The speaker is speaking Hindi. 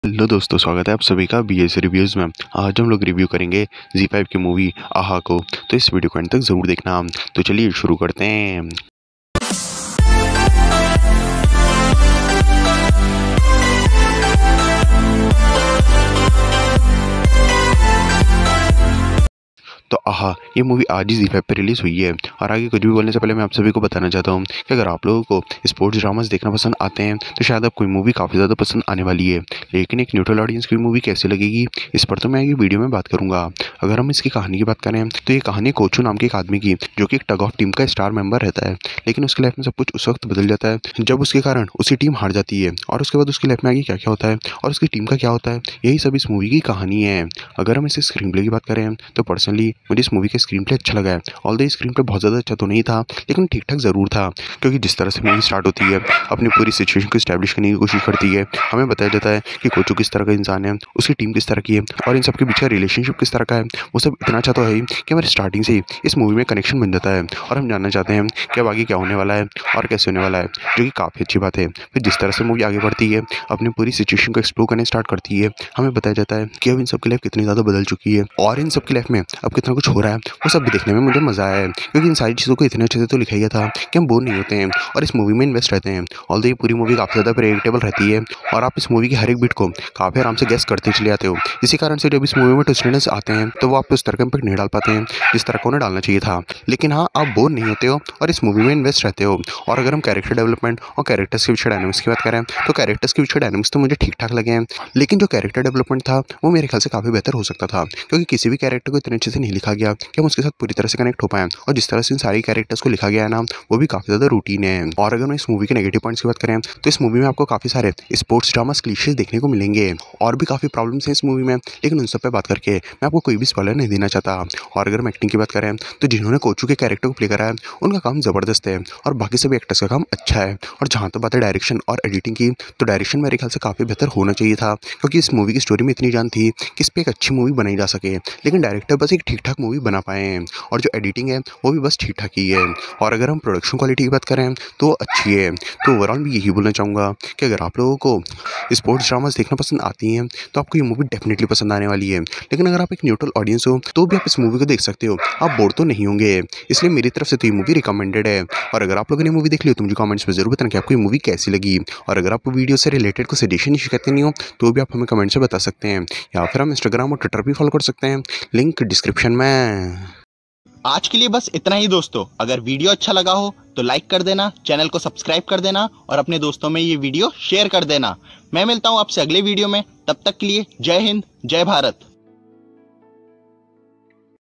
हेलो दोस्तों, स्वागत है आप सभी का BS रिव्यूज़ में। आज हम लोग रिव्यू करेंगे ZEE5 की मूवी आहा को। तो इस वीडियो को अंत तक ज़रूर देखना। तो चलिए शुरू करते हैं। तो आहा ये मूवी आज ही ZEE5 पे रिलीज़ हुई है। और आगे कुछ भी बोलने से पहले मैं आप सभी को बताना चाहता हूँ कि अगर आप लोगों को स्पोर्ट्स ड्रामास देखना पसंद आते हैं तो शायद आपको मूवी काफ़ी ज़्यादा पसंद आने वाली है। लेकिन एक न्यूट्रल ऑडियंस की मूवी कैसे लगेगी, इस पर तो मैं आगे वीडियो में बात करूँगा। अगर हम इसकी कहानी की बात करें तो ये कहानी कोचू नाम के एक आदमी की, जो कि एक टग ऑफ टीम का स्टार मेंबर रहता है। लेकिन उसकी लाइफ में सब कुछ उस वक्त बदल जाता है जब उसके कारण उसकी टीम हार जाती है। और उसके बाद उसकी लाइफ में आगे क्या क्या होता है और उसकी टीम का क्या होता है, यही सब इस मूवी की कहानी है। अगर हम इसे स्क्रीन प्ले की बात करें तो पर्सनली मुझे इस मूवी का स्क्रीन प्ले अच्छा लगा है। ऑल्दो स्क्रीन प्ले बहुत ज़्यादा अच्छा तो नहीं था, लेकिन ठीक ठाक ज़रूर था। क्योंकि जिस तरह से मूवी स्टार्ट होती है, अपनी पूरी सिचुएशन को स्टैब्लिश करने की कोशिश करती है। हमें बताया जाता है कि कोचू किस तरह का इंसान है, उसकी टीम किस तरह की है और इन सबके बीच का रिलेशनशिप किस तरह का है। वो सब इतना अच्छा तो है ही कि हमारे स्टार्टिंग से ही इस मूवी में कनेक्शन बन जाता है और हम जानना चाहते हैं कि अब आगे क्या होने वाला है और कैसे होने वाला है, जो कि काफ़ी अच्छी बात है। फिर जिस तरह से मूवी आगे बढ़ती है, अपनी पूरी सिचुएशन को एक्सप्लोर करने स्टार्ट करती है, हमें बताया जाता है कि अब इन सबकी लाइफ कितनी ज़्यादा बदल चुकी है और इन सबकी लाइफ में अब कितना कुछ हो रहा है। वो सब भी देखने में मुझे मज़ा आया है, क्योंकि इन सारी चीज़ों को इतने अच्छे से तो लिखा गया था कि हम बोर नहीं होते हैं और इस मूवी में इन्वेस्ट रहते हैं। ऑल्दो ये पूरी मूवी काफ़ी ज़्यादा प्रेडिक्टेबल रहती है और आप इस मूवी की हर एक बिट को काफ़ी आराम से गेस करते चले जाते हो। इसी कारण से जब इस मूवी में ट्विस्टेडनेस आते हैं तो वो आप उस तरह का इम्पैक्ट नहीं डाल पाते हैं जिस तरह को उन्हें डालना चाहिए था। लेकिन हाँ, आप बोर नहीं होते हो और इस मूवी में इन्वेस्ट रहते हो। और अगर हम कैरेक्टर डेवलपमेंट और कैरेक्टर्स के पीछे डायनामिक्स की बात करें तो कैरेक्टर्स के पीछे डायनामिक्स तो मुझे ठीक ठाक लगे हैं, लेकिन जो कैरेक्टर डेवलपमेंट था वो मेरे ख्याल से काफ़ी बेहतर हो सकता था। क्योंकि किसी भी कैरेक्टर को इतने अच्छे से नहीं लिखा गया कि हम उसके साथ पूरी तरह से कनेक्ट हो पाएँ। और जिस तरह से इन सारी कैरेक्टर्स को लिखा गया है ना, वो भी काफ़ी ज़्यादा रूटीन है। और अगर हम इस मूवी के नेगेटिव पॉइंट्स की बात करें तो इस मूवी में आपको काफ़ी सारे स्पोर्ट्स ड्रामा क्लीशेस देखने को मिलेंगे और भी काफ़ी प्रॉब्लम्स हैं इस मूवी में, लेकिन उन सब पे बात करके मैं आपको कोई भी स्पॉइलर नहीं देना चाहता। और अगर हम एक्टिंग की बात करें तो जिन्होंने कोचू के कैरेक्टर को प्ले करा है उनका काम ज़बरदस्त है और बाकी सभी एक्टर्स का काम अच्छा है। और जहाँ तो बात है डायरेक्शन और एडिटिंग की, तो डायरेक्शन मेरे ख्याल से काफ़ी बेहतर होना चाहिए था, क्योंकि इस मूवी की स्टोरी में इतनी जान थी कि इस पर एक अच्छी मूवी बनाई जा सके, लेकिन डायरेक्टर बस एक ठीक ठाक मूवी बना पाए हैं और जो एडिटिंग है वो भी बस ठीक ठाक ही है। और अगर हम प्रोडक्शन क्वालिटी की बात करें तो अच्छी है। तो ओवरऑल भी यही बोलना चाहूँगा कि अगर आप लोगों को स्पोर्ट्स ड्रामास देखना पसंद आती हैं तो आपको ये मूवी डेफिनेटली पसंद आने वाली है। लेकिन अगर आप एक न्यूट्रल ऑडियंस हो तो भी आप इस मूवी को देख सकते हो, आप बोर तो नहीं होंगे। इसलिए मेरी तरफ से तो ये मूवी रिकमेंडेड है। और अगर आप लोगों ने मूवी देख ली हो तो मुझे कमेंट्स में जरूर बताना कि आपको ये मूवी कैसी लगी। और अगर आपको वीडियो से रिलेटेड कोई सजेशन शिकायत नहीं हो तो भी आप हमें कमेंट से बता सकते हैं, या फिर हम इंस्टाग्राम और ट्विटर भी फॉलो कर सकते हैं, लिंक डिस्क्रिप्शन में। आज के लिए बस इतना ही दोस्तों। अगर वीडियो अच्छा लगा हो तो लाइक कर देना, चैनल को सब्सक्राइब कर देना और अपने दोस्तों में ये वीडियो शेयर कर देना। मैं मिलता हूं आपसे अगले वीडियो में, तब तक के लिए जय हिंद, जय भारत।